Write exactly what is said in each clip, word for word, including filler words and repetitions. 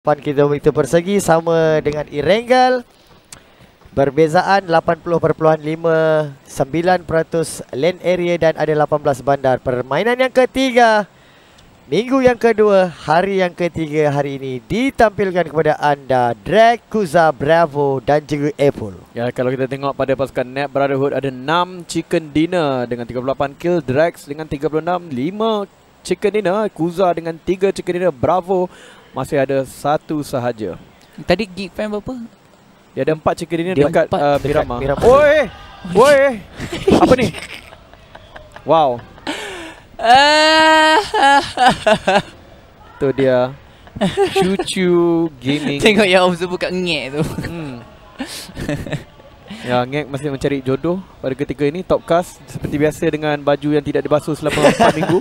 lapan kilometer persegi sama dengan Erangel. Perbezaan lapan puluh perpuluhan lima sembilan peratus land area dan ada lapan belas bandar. Permainan yang ketiga, minggu yang kedua, hari yang ketiga hari ini ditampilkan kepada anda Drakuza, Bravo dan juga Apple. Ya, kalau kita tengok pada pasukan Net Brotherhood ada enam chicken dinner dengan tiga puluh lapan kill, Drax dengan tiga puluh enam, lima chicken dinner, Kuza dengan tiga chicken dinner, Bravo masih ada satu sahaja. Tadi Geek Fan berapa? Dia ada empat chicken dinner Dia dekat empat uh, dekat Miramar. Miramar. Oi, oi, apa ni? Wow. Tu dia Cucu Gaming. Tengok yang Om buka ngek tu. Hmm. Ya, Ngek masih mencari jodoh pada ketika ini. Topcast seperti biasa dengan baju yang tidak dibasuh selama empat minggu.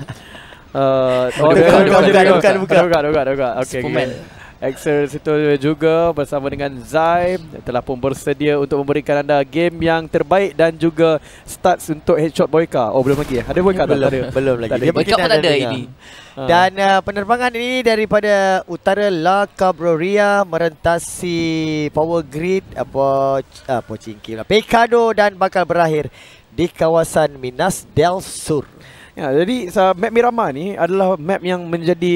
Uh, oh, bukan, bukan, bukan, bukan, bukan, bukan, bukan, bukan. Okay, Superman. Excel situ juga bersama dengan Zai telah pun bersedia untuk memberikan anda game yang terbaik dan juga stats untuk headshot Boyka. Oh, belum lagi. Ada Boyka tak? Belum, Tak ada. belum lagi. Tak ada. Boyka pun tak ada ini. Dan uh, penerbangan ini daripada utara La Cabroria merentasi Power Grid apa uh, Pochinki lah, Pecado dan bakal berakhir di kawasan Minas del Sur. Ya, jadi uh, map Miramar ni adalah map yang menjadi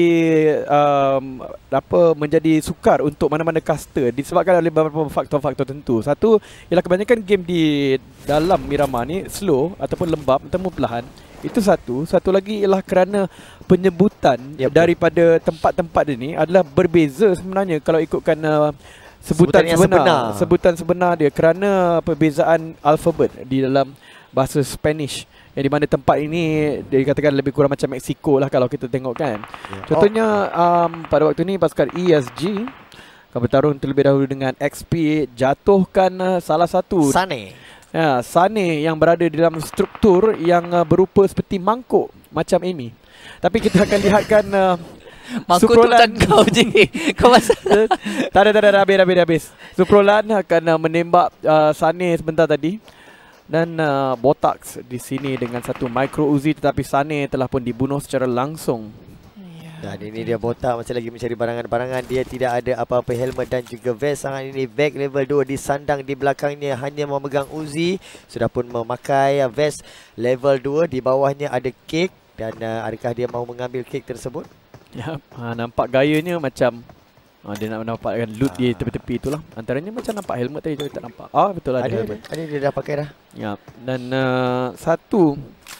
um, apa menjadi sukar untuk mana-mana caster disebabkan oleh beberapa faktor-faktor tertentu. Satu ialah kebanyakan game di dalam Miramar ni slow ataupun lembab ataupun perlahan. Itu satu. Satu lagi ialah kerana penyebutan yep, daripada tempat-tempat ini adalah berbeza sebenarnya kalau ikutkan uh, sebutan, sebutan sebenar, sebenar. Sebutan sebenar dia kerana perbezaan alfabet di dalam bahasa Spanish. Yang di mana tempat ini dikatakan lebih kurang macam Mexico lah kalau kita tengok kan. Yeah. Contohnya um, pada waktu ini pasukan E S G akan bertarung terlebih dahulu dengan X P jatuhkan uh, salah satu Sane. Ya, Sane yang berada di dalam struktur yang uh, berupa seperti mangkuk macam ini. Tapi kita akan lihatkan uh, mangkuk tu macam kau je. Kau pasal tak ada, tak ada, habis, habis, habis. Suprolan akan uh, menembak uh, Sane sebentar tadi. Dan uh, Botax di sini dengan satu micro Uzi, tetapi Sane telah pun dibunuh secara langsung. Dan ini dia Botax masih lagi mencari barangan-barangan. Dia tidak ada apa-apa helmet dan juga vest. Sangat ini back level dua disandang di belakangnya hanya memegang Uzi. Sudah pun memakai vest level dua. Di bawahnya ada kek. Dan uh, adakah dia mahu mengambil kek tersebut? Ya, ha, nampak gayanya macam Ah, dia nak mendapatkan loot ah. di tepi-tepi itulah. Antaranya macam nampak helmet tadi, tapi tak nampak. Ah, betul lah ada, ada helmet. Ada, dia dah pakai dah. Ya, dan uh, satu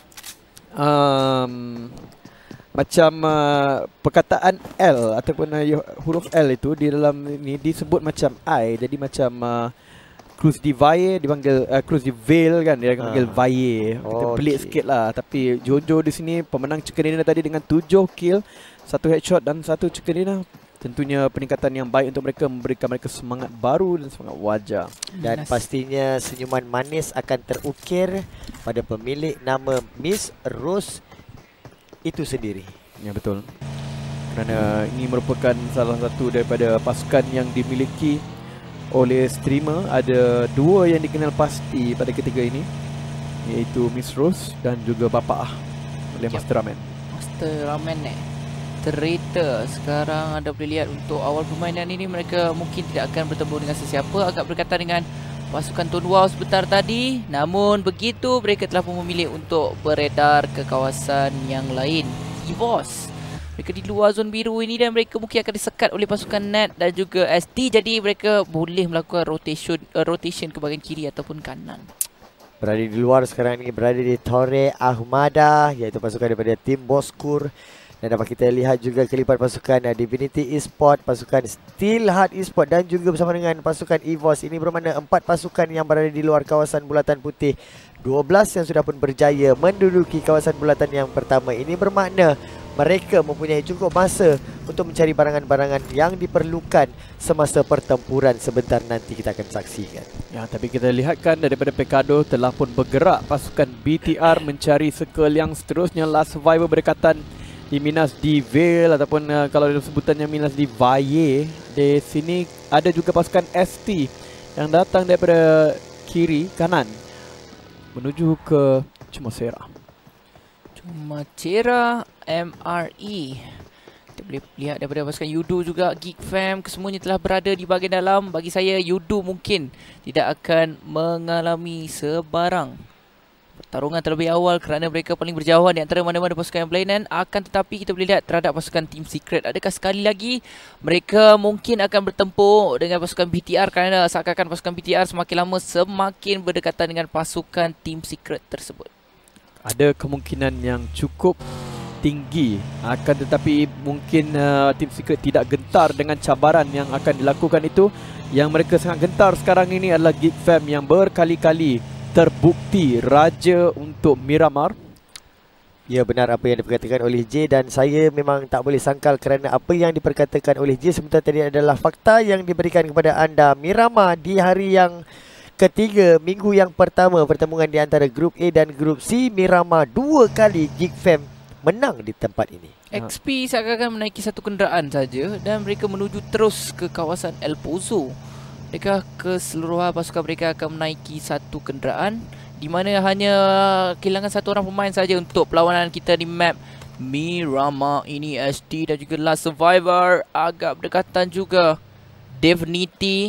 um, macam uh, perkataan L ataupun uh, huruf L itu di dalam ini disebut macam I. Jadi macam uh, Cruz di Valle dipanggil uh, Cruz di Vale kan, dia panggil ah. Valle. Kita oh, pelik okay. sikit lah. Tapi Jojo di sini pemenang chicken dinner tadi dengan tujuh kill, satu headshot dan satu chicken dinner. Tentunya peningkatan yang baik untuk mereka, memberikan mereka semangat baru dan semangat wajah. Dan nice. Pastinya senyuman manis akan terukir pada pemilik nama Miss Rose itu sendiri. Ya, betul. Kerana ini merupakan salah satu daripada pasukan yang dimiliki oleh streamer. Ada dua yang dikenal pasti pada ketiga ini, iaitu Miss Rose dan juga Bapa Ah oleh yep. Master Ramen. Master Ramen eh Traitor. Sekarang anda boleh lihat untuk awal permainan ini mereka mungkin tidak akan bertemu dengan sesiapa. Agak berkaitan dengan pasukan Tone Wow sebentar tadi. Namun begitu mereka telah pun memilih untuk beredar ke kawasan yang lain. E-Boss mereka di luar zon biru ini dan mereka mungkin akan disekat oleh pasukan Net dan juga S T. Jadi mereka boleh melakukan rotation uh, rotation ke bahagian kiri ataupun kanan. Berada di luar sekarang ini, berada di Torre Ahmada, iaitu pasukan daripada tim Boskur. Dan dapat kita lihat juga kelipat pasukan uh, Divinity Esport, pasukan Steelheart Esport dan juga bersama dengan pasukan EVOS. Ini bermakna empat pasukan yang berada di luar kawasan bulatan putih, dua belas yang sudah pun berjaya menduduki kawasan bulatan yang pertama. Ini bermakna mereka mempunyai cukup masa untuk mencari barangan-barangan yang diperlukan semasa pertempuran sebentar nanti kita akan saksikan. Ya, tapi kita lihatkan daripada Pecado telah pun bergerak pasukan B T R mencari circle yang seterusnya. Last survivor berdekatan di Minas di Vale ataupun uh, kalau ada sebutannya Minas di Valle. Di sini ada juga pasukan S T yang datang daripada kiri kanan menuju ke Chumacera. Chumacera M R E. Kita boleh lihat daripada pasukan Yudo juga, Geek Fam, kesemuanya telah berada di bahagian dalam. Bagi saya, Yudo mungkin tidak akan mengalami sebarang pertarungan terlebih awal kerana mereka paling berjauhan di antara mana-mana pasukan yang berlainan. Akan tetapi kita boleh lihat terhadap pasukan Team Secret, adakah sekali lagi mereka mungkin akan bertempur dengan pasukan B T R, kerana seakan-akan pasukan B T R semakin lama semakin berdekatan dengan pasukan Team Secret tersebut. Ada kemungkinan yang cukup tinggi, akan tetapi mungkin uh, Team Secret tidak gentar dengan cabaran yang akan dilakukan itu. Yang mereka sangat gentar sekarang ini adalah Geek Fam yang berkali-kali terbukti raja untuk Miramar. Ya, benar apa yang diperkatakan oleh J, dan saya memang tak boleh sangkal kerana apa yang diperkatakan oleh J sebentar tadi adalah fakta yang diberikan kepada anda. Miramar di hari yang ketiga, minggu yang pertama pertemuan di antara grup A dan grup C, Miramar dua kali Geek Fam menang di tempat ini. X P seakan-akan menaiki satu kenderaan saja dan mereka menuju terus ke kawasan El Pozo. Mereka keseluruhan pasukan mereka akan menaiki satu kenderaan, di mana hanya kehilangan satu orang pemain saja untuk perlawanan kita di map Miramar ini. S T dan juga Last Survivor agak berdekatan juga. Divinity,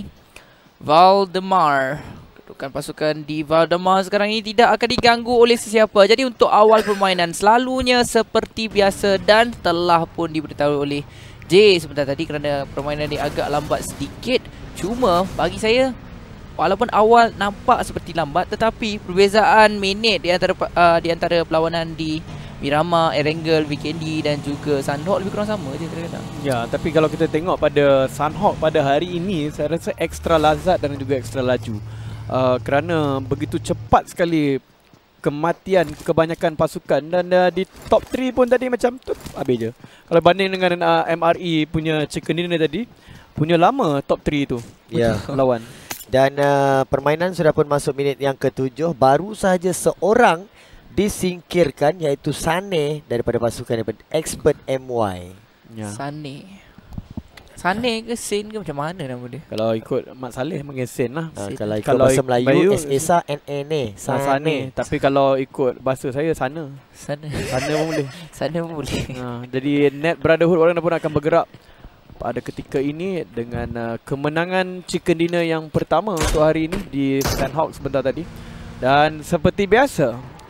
Valdemar. Kedudukan pasukan di Valdemar sekarang ini tidak akan diganggu oleh sesiapa. Jadi untuk awal permainan selalunya seperti biasa, dan telah pun diberitahu oleh J sebentar tadi kerana permainan ini agak lambat sedikit. Cuma bagi saya, walaupun awal nampak seperti lambat, tetapi perbezaan minit di antara uh, di antara perlawanan di Miramar, Erangel, Vikendi dan juga Sunhawk lebih kurang sama je kadang-kadang. Ya, tapi kalau kita tengok pada Sunhawk pada hari ini, saya rasa ekstra lazat dan juga ekstra laju. Uh, kerana begitu cepat sekali kematian kebanyakan pasukan, dan uh, di top tiga pun tadi macam tu habis je. Kalau banding dengan uh, M R E punya chicken dinner tadi, punya lama top tiga tu Ya, lawan. Dan uh, permainan sudah pun masuk minit yang ketujuh. Baru sahaja seorang disingkirkan, iaitu Sane daripada pasukan daripada Expert M Y. Ya. Sane. Sane ke Sen ke macam mana nama dia? Kalau ikut Mat Saleh panggil Sen lah. Uh, Sen. kalau ikut Kalau bahasa ik- Melayu, Melayu, S Esa N A N E, Sane. Sane. Tapi kalau ikut bahasa saya sana. Sana. Sana pun boleh. Sana pun boleh. Ha, jadi Net Brotherhood orang pun akan bergerak pada ketika ini dengan uh, kemenangan chicken dinner yang pertama untuk hari ini di Sunhawk sebentar tadi. Dan seperti biasa,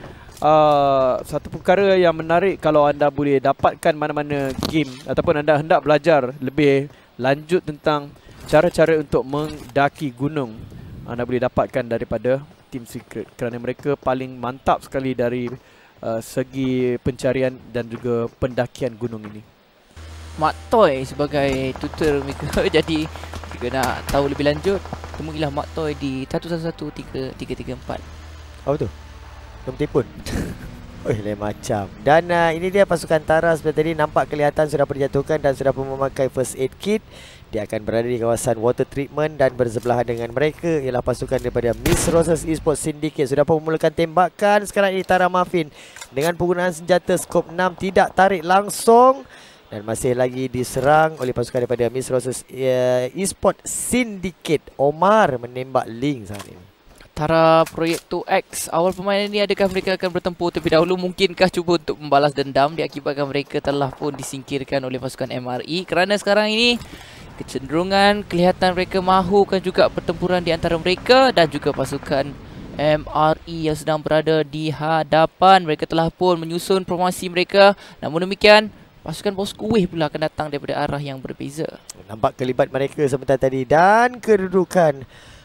uh, satu perkara yang menarik kalau anda boleh dapatkan mana-mana game ataupun anda hendak belajar lebih lanjut tentang cara-cara untuk mendaki gunung, anda boleh dapatkan daripada Team Secret kerana mereka paling mantap sekali dari uh, segi pencarian dan juga pendakian gunung ini. Mak Toy sebagai tutor mereka. Jadi jika nak tahu lebih lanjut, temuilah Mak Toy di satu satu satu tiga tiga tiga empat. Apa tu? Nombor telefon. Oh, lain macam. Dan uh, ini dia pasukan Tara seperti tadi, nampak kelihatan sudah pun dijatuhkan dan sudah pun memakai first aid kit. Dia akan berada di kawasan water treatment, dan bersebelahan dengan mereka ialah pasukan daripada Miss Roses Esports Syndicate. Sudah pun memulakan tembakan. Sekarang ini Tara Muffin dengan penggunaan senjata skop enam, tidak tarik langsung, dan masih lagi diserang oleh pasukan daripada Miss Roses uh, Esports Syndicate. Omar menembak Link saat ini. Tara Proyekto X, awal permainan ini adakah mereka akan bertempur terlebih dahulu? Mungkinkah cuba untuk membalas dendam diakibatkan mereka telah pun disingkirkan oleh pasukan M R E? Kerana sekarang ini kecenderungan kelihatan mereka mahukan juga pertempuran di antara mereka dan juga pasukan M R E yang sedang berada di hadapan. Mereka telah pun menyusun formasi mereka. Namun demikian, pasukan Bos Kuih pula akan datang daripada arah yang berbeza. Nampak kelibat mereka sebentar tadi, dan kedudukan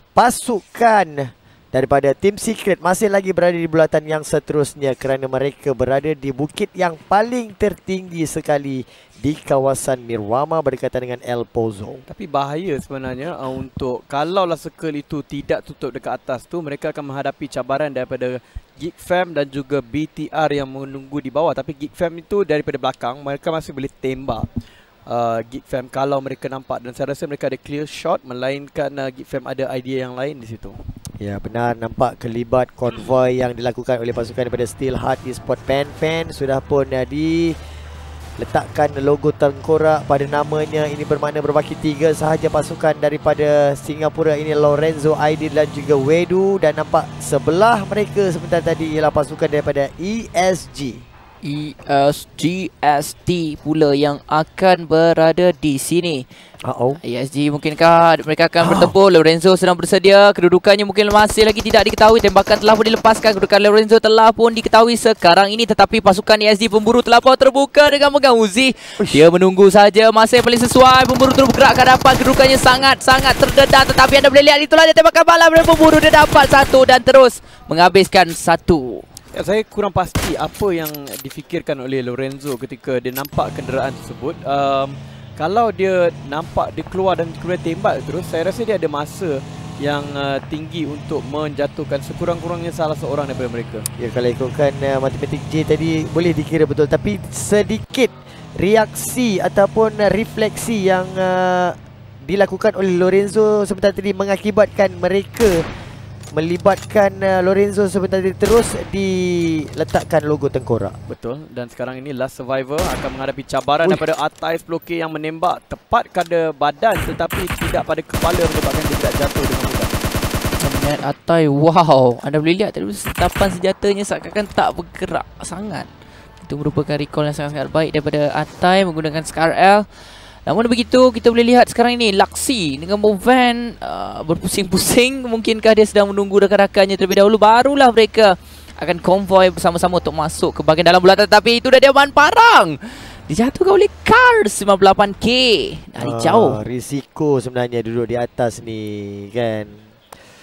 pasukan daripada Team Secret masih lagi berada di bulatan yang seterusnya kerana mereka berada di bukit yang paling tertinggi sekali di kawasan Miramar berdekatan dengan El Pozo. Tapi bahaya sebenarnya uh, untuk kalaulah circle itu tidak tutup dekat atas tu, mereka akan menghadapi cabaran daripada Geek Fam dan juga B T R yang menunggu di bawah. Tapi Geek Fam itu daripada belakang, mereka masih boleh tembak uh, Geek Fam kalau mereka nampak, dan saya rasa mereka ada clear shot, melainkan uh, Geek Fam ada idea yang lain di situ. Ya, benar, nampak kelibat konvoi yang dilakukan oleh pasukan daripada Steel Heart Esports. Fan-fan sudah pun uh, diletakkan logo tengkorak pada namanya. Ini bermakna berbaki tiga sahaja pasukan daripada Singapura ini, Lorenzo, Aidil dan juga Wedu. Dan nampak sebelah mereka sebentar tadi ialah pasukan daripada E S G. E S G S T pula yang akan berada di sini. Uh-oh. E S G mungkinkah mereka akan bertempur. Lorenzo sedang bersedia. Kedudukannya mungkin masih lagi tidak diketahui. Tembakan telah pun dilepaskan. Kedudukan Lorenzo telah pun diketahui sekarang ini. Tetapi pasukan E S G pemburu telah pun terbuka dengan megang Uzi. Dia menunggu saja masa yang paling sesuai. Pemburu terus bergerak ke hadapan. Kedudukannya sangat-sangat terdedah. Tetapi anda boleh lihat itulah dia tembakan malam dari pemburu. Dia dapat satu dan terus menghabiskan satu. Ya, saya kurang pasti apa yang difikirkan oleh Lorenzo ketika dia nampak kenderaan tersebut. Um, kalau dia nampak dia keluar dan kemudian tembak terus, saya rasa dia ada masa yang uh, tinggi untuk menjatuhkan sekurang-kurangnya salah seorang daripada mereka. Ya, kalau ikutkan uh, matematik J tadi boleh dikira betul, tapi sedikit reaksi ataupun uh, refleksi yang uh, dilakukan oleh Lorenzo sebentar tadi mengakibatkan mereka melibatkan uh, Lorenzo sebentar tadi terus diletakkan logo tengkorak. Betul. Dan sekarang ini Last Survivor akan menghadapi cabaran Ui. daripada Atai sepuluh K yang menembak tepat pada badan tetapi tidak pada kepala menyebabkan dia tidak jatuh dengan mudah. Semangat Atai, wow. Anda boleh lihat tadi setapan senjatanya seakan-akan tak bergerak sangat. Itu merupakan recall yang sangat-sangat baik daripada Atai menggunakan Scar L. Namun begitu, kita boleh lihat sekarang ini Laksi dengan Movan uh, berpusing-pusing. Mungkinkah dia sedang menunggu rakan-rakannya terlebih dahulu, barulah mereka akan konvoi bersama-sama untuk masuk ke bahagian dalam bulatan. Tapi itu dah dia man parang. Dijatuhkan oleh Cars lima puluh lapan K dari uh, jauh. Risiko sebenarnya duduk di atas ni kan.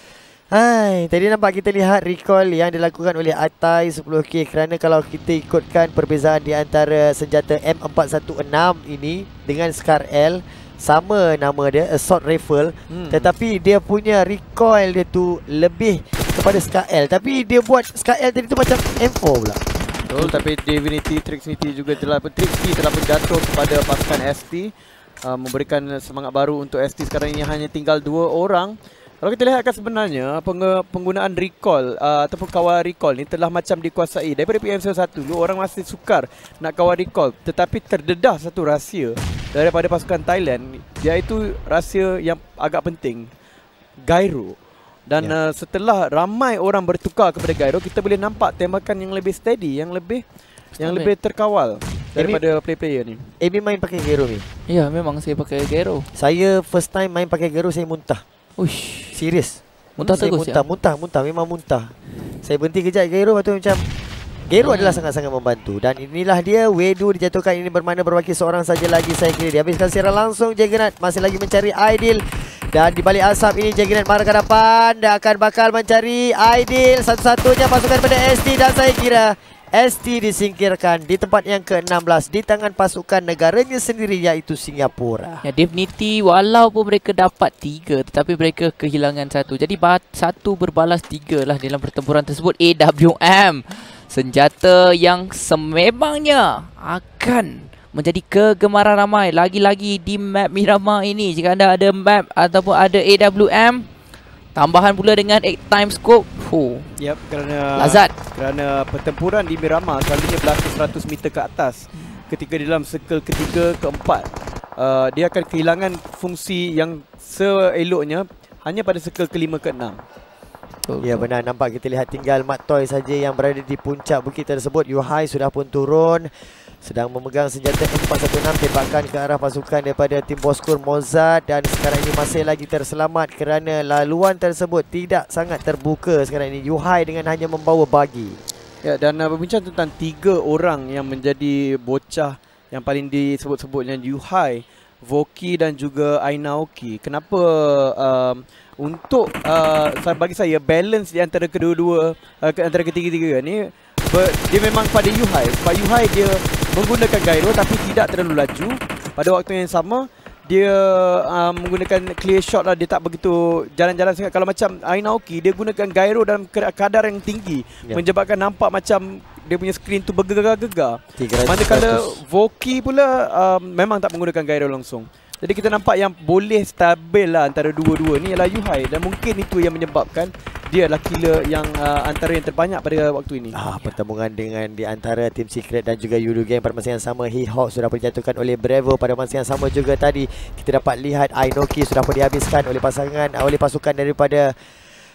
Hai, tadi nampak kita lihat recall yang dilakukan oleh Atai sepuluh K, kerana kalau kita ikutkan perbezaan di antara senjata M empat satu enam ini dengan Scar L, sama nama dia, assault rifle, hmm. tetapi dia punya recoil dia tu lebih kepada Scar L, tapi dia buat Scar L tadi tu macam M four pula. Betul, tapi Divinity Trixity juga telah Trixity telah berjatuh kepada pasukan S T, uh, memberikan semangat baru untuk S T. Sekarang ini hanya tinggal dua orang. Kalau kita lihatkan sebenarnya penggunaan recall uh, ataupun kawal recall ni telah macam dikuasai daripada P M satu. Dulu orang masih sukar nak kawal recall, tetapi terdedah satu rahsia daripada pasukan Thailand, iaitu rahsia yang agak penting, gyro. Dan ya. uh, setelah ramai orang bertukar kepada gyro, kita boleh nampak tembakan yang lebih steady, yang lebih Steady. yang lebih terkawal daripada player-player ni. Amy main pakai gyro ni? Ya, memang saya pakai gyro. Saya first time main pakai gyro saya muntah. Uish, serius. Muntah saya terus muntah, ya? muntah, muntah, memang muntah. Saya berhenti kejap gyro, lepas tu macam gyro hmm. adalah sangat-sangat membantu. Dan inilah dia, Wedu dijatuhkan. Ini bermakna berbaki seorang saja lagi, saya kira dihabiskan secara langsung. Juggernaut masih lagi mencari Aidil. Dan di balik asap ini Juggernaut marah ke depan dan akan bakal mencari Aidil, satu-satunya pasukan pada S T. Dan saya kira S T disingkirkan di tempat yang ke enam belas di tangan pasukan negaranya sendiri, iaitu Singapura. Ya, Divinity walaupun mereka dapat tiga, tetapi mereka kehilangan satu. Jadi satu berbalas tiga lah dalam pertempuran tersebut. A W M, senjata yang sememangnya akan menjadi kegemaran ramai lagi-lagi di map Miramar ini. Jika anda ada map ataupun ada A W M, tambahan pula dengan eight times scope. Oh. Yep, kerana Lazat. Kerana pertempuran di Miramar selalunya berlaku seratus meter ke atas. Ketika di dalam circle ketiga, keempat, uh, dia akan kehilangan fungsi yang seeloknya hanya pada circle kelima, keenam. Ya, benar, nampak kita lihat tinggal Mat Toy saja yang berada di puncak bukit tersebut. Yuhai sudah pun turun, sedang memegang senjata M empat satu enam, tembakan ke arah pasukan daripada tim Boskur Mozart. Dan sekarang ini masih lagi terselamat kerana laluan tersebut tidak sangat terbuka sekarang ini. Yuhai dengan hanya membawa bagi. Ya, dan uh, berbincang tentang tiga orang yang menjadi bocah yang paling disebut-sebut dengan Yuhai, Voki dan juga Ainaoki. Kenapa uh, untuk uh, bagi saya balance di antara kedua-dua, uh, antara ketiga-tiga ni, ber, dia memang pada Yuhai. Sebab Yuhai dia menggunakan gyro tapi tidak terlalu laju. Pada waktu yang sama dia uh, menggunakan clear shot lah. Dia tak begitu jalan-jalan sangat. Kalau macam Ainaoki, dia gunakan gyro dalam kadar yang tinggi, ya, menyebabkan nampak macam dia punya screen tu bergegar-gegar. Manakala Voki pula uh, memang tak menggunakan gyro langsung. Jadi kita nampak yang boleh stabil lah antara dua-dua ni ialah Yuhai. Dan mungkin itu yang menyebabkan dia adalah killer yang uh, antara yang terbanyak pada waktu ini. Ah, pertemuan dengan di antara Team Secret dan juga Yudu Gang pada masa yang sama. He-Hawk sudah dijatuhkan oleh Bravo pada masa yang sama juga tadi. Kita dapat lihat Ainoki sudah pun dihabiskan oleh pasangan oleh pasukan daripada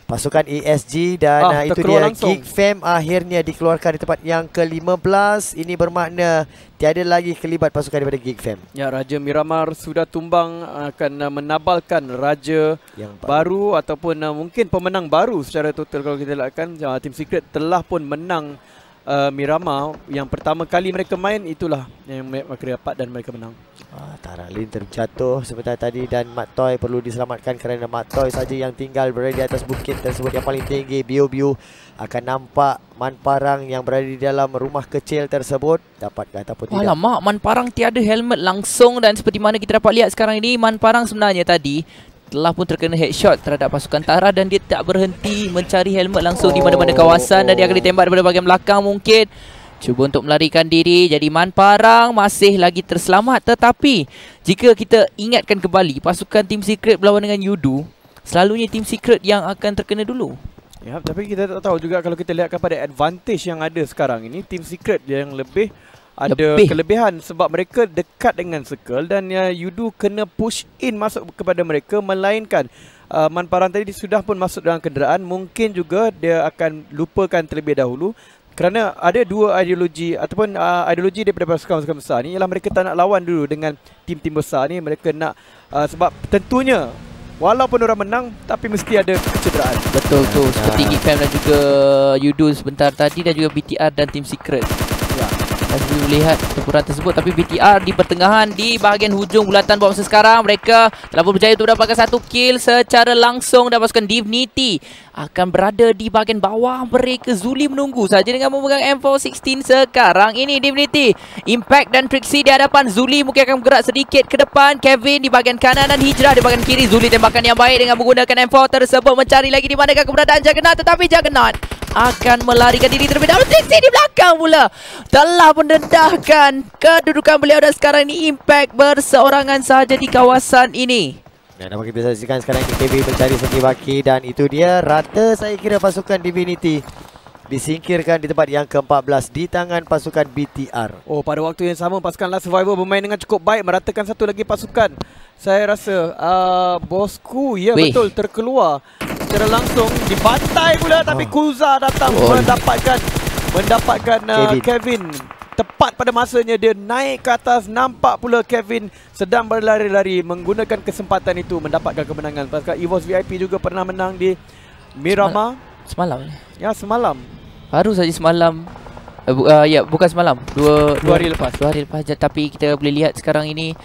pasukan E S G dan Ah, uh, itu terkeluar dia langsung. Geek Fam akhirnya dikeluarkan di tempat yang ke lima belas. Ini bermakna tiada lagi kelibat pasukan daripada Geek Fam Ya, Raja Miramar sudah tumbang, akan uh, menabalkan Raja yang baru ataupun uh, mungkin pemenang baru secara total. Kalau kita lihatkan, uh, Team Secret telah pun menang uh, Miramar. Yang pertama kali mereka main, itulah yang mereka dapat dan mereka menang. Ah, Tara Lin terjatuh sebentar tadi dan Mat Toy perlu diselamatkan kerana Mat Toy saja yang tinggal berada di atas bukit tersebut yang paling tinggi. Biu-biu akan nampak Man Parang yang berada di dalam rumah kecil tersebut. Dapatkah ataupun tidak? Alamak, Man Parang tiada helmet langsung dan seperti mana kita dapat lihat sekarang ini, Man Parang sebenarnya tadi telah pun terkena headshot terhadap pasukan Tara dan dia tak berhenti mencari helmet langsung oh, di mana-mana kawasan dan dia akan ditembak daripada bahagian belakang mungkin. Cuba untuk melarikan diri. Jadi Man Parang masih lagi terselamat. Tetapi jika kita ingatkan kembali, pasukan Team Secret berlawan dengan Yudu, selalunya Team Secret yang akan terkena dulu. Ya, tapi kita tak tahu juga kalau kita lihat kepada advantage yang ada sekarang ini, Team Secret yang lebih ada Lebih. kelebihan sebab mereka dekat dengan circle dan ya, Yudu kena push in masuk kepada mereka, melainkan uh, Man Parang tadi sudah pun masuk dalam kenderaan. Mungkin juga dia akan lupakan terlebih dahulu kerana ada dua ideologi ataupun uh, ideologi daripada pasukan-pasukan besar ni ialah mereka tak nak lawan dulu dengan tim-tim besar ni. Mereka nak uh, sebab tentunya walaupun orang menang tapi mesti ada kecederaan. Betul tu, seperti Geek Fam dan juga Yudu sebentar tadi dan juga B T R dan Team Secret. Ya. Dan kita melihat pertempuran tersebut, tapi B T R di pertengahan di bahagian hujung bulatan bom sekarang. Mereka telah pun berjaya untuk mendapatkan satu kill secara langsung dan pasukan Divinity akan berada di bahagian bawah mereka. Zuli menunggu saja dengan memegang M four sixteen sekarang ini. Divinity, Impact dan Trixie di hadapan. Zuli mungkin akan bergerak sedikit ke depan. Kevin di bahagian kanan dan Hijrah di bahagian kiri. Zuli tembakan yang baik dengan menggunakan M four tersebut, mencari lagi di manakah keberadaan Juggernaut, tetapi Juggernaut akan melarikan diri terlebih dahulu. Trixie di belakang pula telah mendedahkan kedudukan beliau dan sekarang ini Impact berseorangan sahaja di kawasan ini. Dan dapat kita saksikan sekarang ini Kevin mencari segi baki dan itu dia rata saya kira pasukan Divinity disingkirkan di tempat yang ke empat belas di tangan pasukan B T R. Oh, pada waktu yang sama pasukan Last Survivor bermain dengan cukup baik, meratakan satu lagi pasukan. Saya rasa uh, bosku, ya Weh. betul, terkeluar secara langsung, dibantai pula tapi Oh. Kuza datang Oh. mendapatkan mendapatkan uh, Kevin. Kevin. Tepat pada masanya dia naik ke atas, nampak pula Kevin sedang berlari-lari, menggunakan kesempatan itu mendapatkan kemenangan. Pasukan EVOS V I P juga pernah menang di Miramar. Semalam Ya, semalam. baru saja semalam. Uh, bu, uh, ya, bukan semalam. Dua, Dua hari lepas. Dua hari lepas. Tapi kita boleh lihat sekarang ini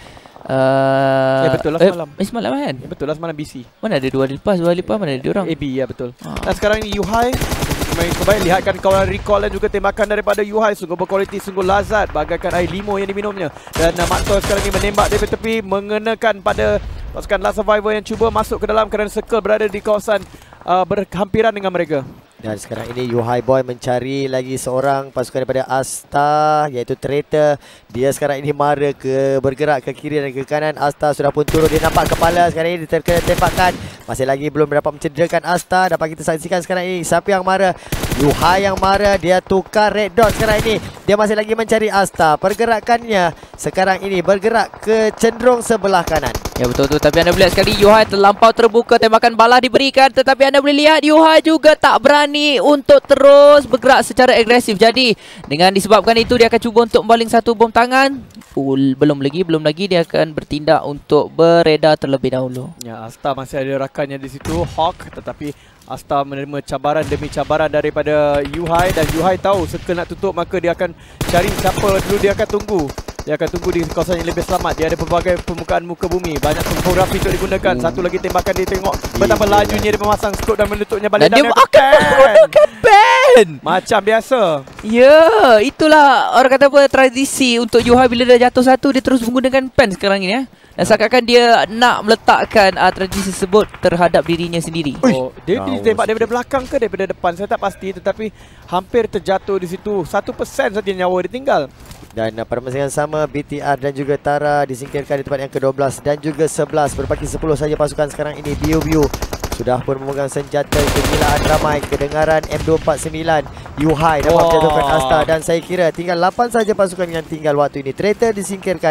uh, Ya, betul lah eh, semalam. Eh, semalam kan? Ya, betul lah, semalam B C. Mana ada dua hari lepas? Dua hari lepas mana ada diorang? A B, ya betul. Ah. Dan sekarang ini Yuhai main kembali, lihatkan kawan recall dan juga tembakan daripada Yuhai, sungguh berkualiti, sungguh lazat, bagaikan air limo yang diminumnya. Dan uh, Makto sekarang ini menembak dari tepi, mengenakan pada pasukan Last Survivor yang cuba masuk ke dalam kerana circle berada di kawasan uh, berhampiran dengan mereka. Dan sekarang ini Yuhai Boy mencari lagi seorang pasukan daripada Asta, iaitu Traitor. Dia sekarang ini mara ke bergerak ke kiri dan ke kanan. Asta sudah pun turun, dia nampak kepala sekarang ini terkena tembakan. Masih lagi belum dapat mencederakan Asta. Dapat kita saksikan sekarang ini siapa yang mara. Yuhai yang mara, dia tukar red dot sekarang ini. Dia masih lagi mencari Asta. Pergerakannya sekarang ini bergerak ke cenderung sebelah kanan. Ya betul-betul, tapi anda boleh lihat sekali Yuhai terlampau terbuka, tembakan balah diberikan, tetapi anda boleh lihat Yuhai juga tak berani untuk terus bergerak secara agresif. Jadi dengan disebabkan itu dia akan cuba untuk membaling satu bom tangan. Uh, belum lagi, belum lagi dia akan bertindak untuk beredar terlebih dahulu. Ya, Asta masih ada rakannya di situ, Hawk, tetapi Asta menerima cabaran demi cabaran daripada Yuhai dan Yuhai tahu circle nak tutup, maka dia akan cari siapa dulu dia akan tunggu. Dia akan tunggu di kawasan yang lebih selamat. Dia ada pelbagai permukaan muka bumi, banyak topografi untuk digunakan. Hmm. Satu lagi tembakan dia tengok betapa yeah. lajunya dia memasang skop dan menutupnya balik. Dan dia akan menggunakan ban macam biasa. Ya, itulah orang kata apa, tradisi untuk Yuhai. Bila dah jatuh satu, dia terus menggunakan pen sekarang ini ya. Dan seakan-akan dia nak meletakkan uh, tradisi tersebut terhadap dirinya sendiri. Oh, dia Jauh ditembak daripada sikit. belakang ke daripada depan, saya tak pasti, tetapi hampir terjatuh di situ. Satu persen saja nyawa dia tinggal. Dan uh, pada masa yang sama B T R dan juga Tara disingkirkan di tempat yang ke dua belas dan juga sebelas. Berbaki sepuluh saja pasukan sekarang ini. Biu-biu sudah pun memegang senjata, kegilaan ramai, kedengaran M dua empat sembilan. Yuhai dapat Wah. menjatuhkan Asta dan saya kira tinggal lapan saja pasukan yang tinggal waktu ini. Traitor disingkirkan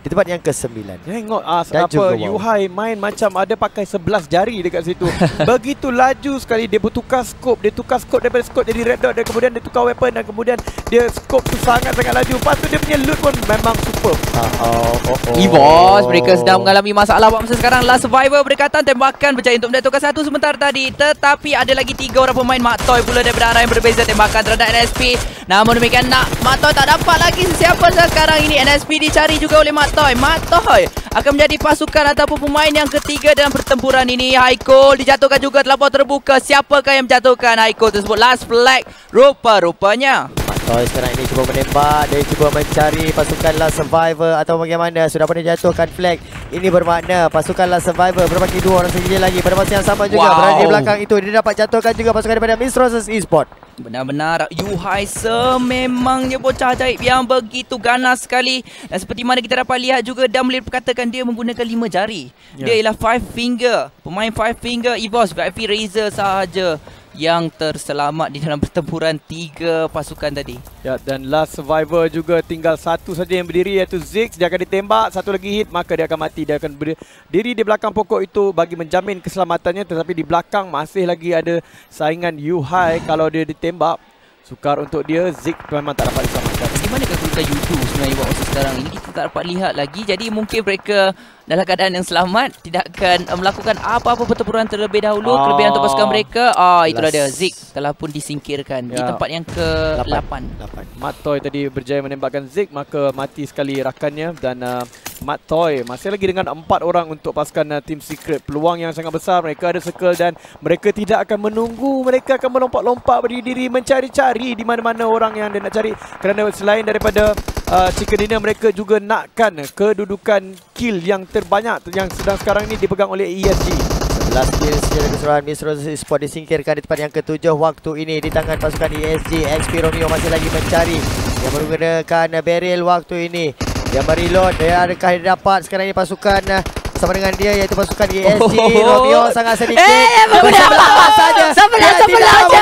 di tempat yang kesembilan. Tengok ah, Dan apa juga, wow. Yuhai main macam ada pakai sebelas jari dekat situ. Begitu laju sekali dia bertukar scope, dia tukar scope daripada scope jadi red dot dan kemudian dia tukar weapon dan kemudian dia scope tu sangat-sangat laju. Lepas tu dia punya loot pun memang superb. Oh, oh, oh, oh. EVOS mereka sedang mengalami masalah buat masa sekarang. Last survivor berdekatan, tembakan berjaya untuk menjatuhkan satu sebentar tadi. Tetapi ada lagi tiga orang pemain Mak Toy pula daripada arah yang berbeza. Tembakan terhadap N S P. Namun demikian nak Mak Toy tak dapat lagi sesiapa sekarang ini. N S P dicari juga oleh Mak Toy. Mak Toy akan menjadi pasukan ataupun pemain yang ketiga dalam pertempuran ini. Haikul dijatuhkan juga, terlampau terbuka. Siapakah yang menjatuhkan Haikul tersebut? Last flag rupa-rupanya Toy sekarang ini cuba menembak, dia cuba mencari pasukan Last Survivor atau bagaimana. Sudah pun dijatuhkan flag. Ini bermakna pasukan Last Survivor berbaki dua orang saja lagi. Pada masa yang sama juga wow. berada di belakang itu, dia dapat jatuhkan juga pasukan daripada Mistroses Esports. Benar-benar Yuhai sememangnya bocah ajaib yang begitu ganas sekali. Dan seperti mana kita dapat lihat juga, dan boleh perkatakan dia menggunakan lima jari. Yeah. Dia ialah five finger. Pemain five finger EVOS V I P Razor sahaja yang terselamat di dalam pertempuran tiga pasukan tadi. Ya, dan last survivor juga tinggal satu saja yang berdiri, iaitu Ziggs. Dia akan ditembak, satu lagi hit maka dia akan mati. Dia akan berdiri di belakang pokok itu bagi menjamin keselamatannya. Tetapi di belakang masih lagi ada saingan Yuhai. Kalau dia ditembak, sukar untuk dia. Ziggs memang tak dapat diselamatkan. Bagaimana kedudukan Yudu sebenarnya buat masa sekarang ini, kita tak dapat lihat lagi. Jadi mungkin mereka dalam keadaan yang selamat, tidak akan uh, melakukan apa-apa pertempuran terlebih dahulu. Oh. Kelebihan untuk pasukan mereka, ah itulah dia, Ziggs telah pun disingkirkan ya. Di tempat yang ke lapan. Mak Toy tadi berjaya menembakkan Ziggs, maka mati sekali rakannya. Dan uh, Mak Toy masih lagi dengan empat orang untuk pasukan uh, Team Secret. Peluang yang sangat besar, mereka ada circle dan mereka tidak akan menunggu. Mereka akan melompat-lompat berdiri mencari-cari di mana-mana orang yang dia nak cari. Kerana selain daripada uh, chicken dinner, mereka juga nakkan kedudukan kill yang terbanyak yang sedang sekarang ini dipegang oleh E S G. sebelas kill secara keseluruhan. Mistroses Esports disingkirkan di tempat yang ketujuh waktu ini di tangan pasukan E S G. X P Romeo masih lagi mencari. Dia menggunakan barrel waktu ini. Dia mereload. Dia adakah dia dapat sekarang ini pasukan sama dengan dia, iaitu pasukan E S G. Oh. Romeo sangat sedikit. Eh, sebelah saja. Sebelah sebelah saja.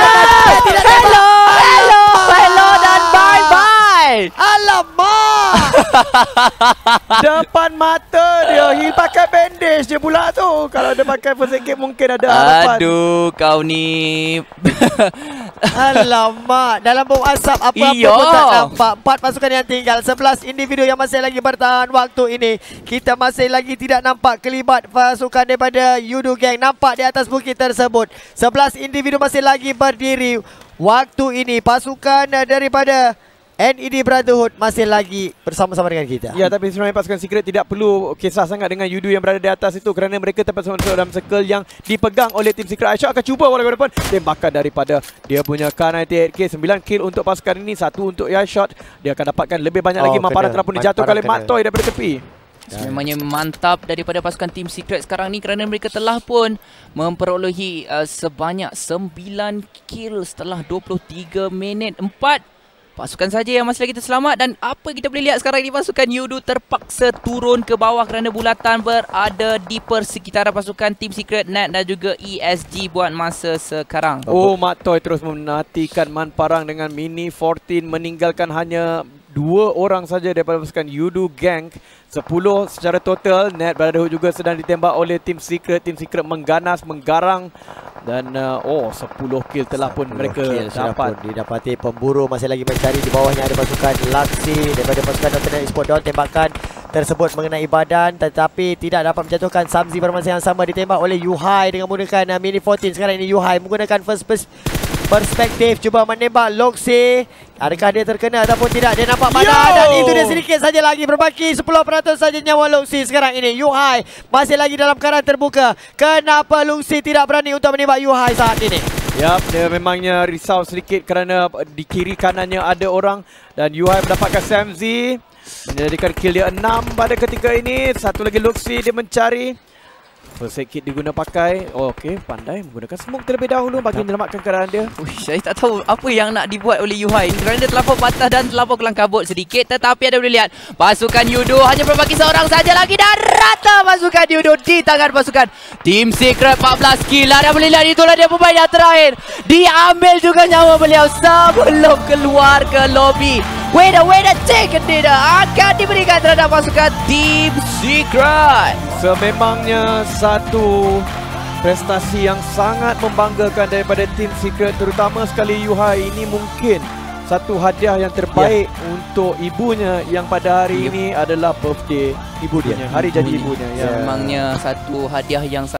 Hello, hello, hello dan bye bye. Alamak. Depan mata dia, heal pakai bandage je pula tu. Kalau dia pakai first aid kit mungkin ada harapan. Aduh, kau ni. Alamak, dalam bau asap apa-apa pun tak nampak. Empat pasukan yang tinggal, sebelas individu yang masih lagi bertahan waktu ini. Kita masih lagi tidak nampak kelibat pasukan daripada Yudu Gang nampak di atas bukit tersebut. sebelas individu masih lagi berdiri waktu ini. Pasukan daripada N E D Brotherhood masih lagi bersama-sama dengan kita. Ya, tapi sebenarnya pasukan Secret tidak perlu kisah sangat dengan Yudu yang berada di atas itu, kerana mereka terpaksa masuk dalam circle yang dipegang oleh tim Secret. Aisyah akan cuba walaupun depan tembakan daripada dia punya K sembilan puluh lapan K. sembilan kill untuk pasukan ini, satu untuk Aisyah. Dia akan dapatkan lebih banyak oh, lagi. Mamparan telah pun dijatuhkan oleh Mak Toy daripada tepi. Memangnya mantap daripada pasukan Team Secret sekarang ni, kerana mereka telah pun memperolehi uh, sebanyak sembilan kill setelah dua puluh tiga minit. Empat pasukan saja yang masih lagi terselamat. Dan apa kita boleh lihat sekarang ni, pasukan Yudu terpaksa turun ke bawah kerana bulatan berada di persekitaran pasukan Team Secret, Net dan juga E S G buat masa sekarang. Oh, Mak Toy terus menatikan Manparang dengan Mini empat belas, meninggalkan hanya dua orang saja daripada pasukan Yudu Gang. Sepuluh secara total. Net Brotherhood juga sedang ditembak oleh Team Secret. Team Secret mengganas, menggarang. Dan uh, oh, sepuluh kill telah pun mereka dapat. Pun didapati. Pemburu masih lagi mencari. Di bawahnya ada pasukan Laksi daripada pasukan Alternate Esports. Down tembakan tersebut mengenai badan, tetapi tidak dapat menjatuhkan. Samzi pada masa yang sama ditembak oleh Yuhai dengan menggunakan uh, Mini empat belas. Sekarang ini Yuhai menggunakan first perspektif, cuba menembak Loxi. Adakah dia terkena ataupun tidak? Dia nampak mana? Dan itu dia sedikit saja lagi. Berbaki sepuluh peratus saja nyawa Loxi sekarang ini. Yuhai masih lagi dalam keadaan terbuka. Kenapa Loxi tidak berani untuk menembak Yuhai saat ini? Yap, dia memangnya risau sedikit kerana di kiri kanannya ada orang. Dan Yuhai mendapatkan Samzi, menjadikan kill dia enam pada ketika ini. Satu lagi Loxi dia mencari. First aid kit diguna pakai. Oh, okey, pandai menggunakan smoke terlebih dahulu bagi menyelamatkan keadaan dia. Uish, saya tak tahu apa yang nak dibuat oleh Yuhai kerana dia terlampau patah dan terlampau kelang kabut sedikit. Tetapi ada boleh lihat pasukan Yudo hanya berbagi seorang saja lagi dan rata pasukan Yudo di tangan pasukan Team Secret. Empat belas kill. Ada boleh lihat, itulah dia pemain yang terakhir. Diambil juga nyawa beliau sebelum keluar ke lobby. Winner, winner, chicken dinner akan diberikan terhadap pasukan Team Secret. Sememangnya satu prestasi yang sangat membanggakan daripada Team Secret, terutama sekali Yuhai. Ini mungkin satu hadiah yang terbaik ya. Untuk ibunya yang pada hari yep. ini adalah birthday ibunya, ya. hari jadi ibunya. Ya. Sememangnya satu hadiah yang